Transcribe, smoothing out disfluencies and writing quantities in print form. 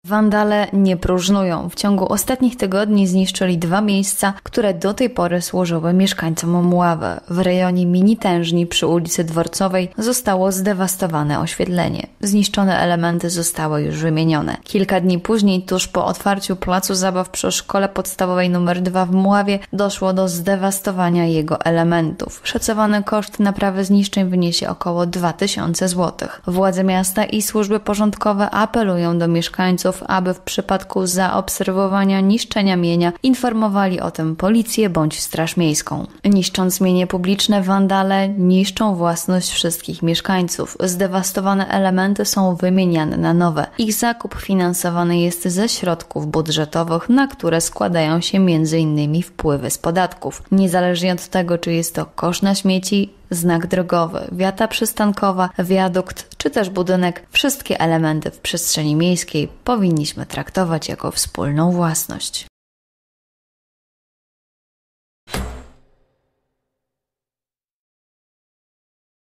Wandale nie próżnują. W ciągu ostatnich tygodni zniszczyli 2 miejsca, które do tej pory służyły mieszkańcom Mławy. W rejonie Minitężni przy ulicy Dworcowej zostało zdewastowane oświetlenie. Zniszczone elementy zostały już wymienione. Kilka dni później, tuż po otwarciu placu zabaw przy szkole podstawowej nr 2 w Mławie, doszło do zdewastowania jego elementów. Szacowany koszt naprawy zniszczeń wyniesie około 2000 zł. Władze miasta i służby porządkowe apelują do mieszkańców, aby w przypadku zaobserwowania niszczenia mienia informowali o tym policję bądź straż miejską. Niszcząc mienie publiczne, wandale niszczą własność wszystkich mieszkańców. Zdewastowane elementy są wymieniane na nowe. Ich zakup finansowany jest ze środków budżetowych, na które składają się m.in. wpływy z podatków. Niezależnie od tego, czy jest to kosz na śmieci, znak drogowy, wiata przystankowa, wiadukt czy też budynek, wszystkie elementy w przestrzeni miejskiej powinniśmy traktować jako wspólną własność.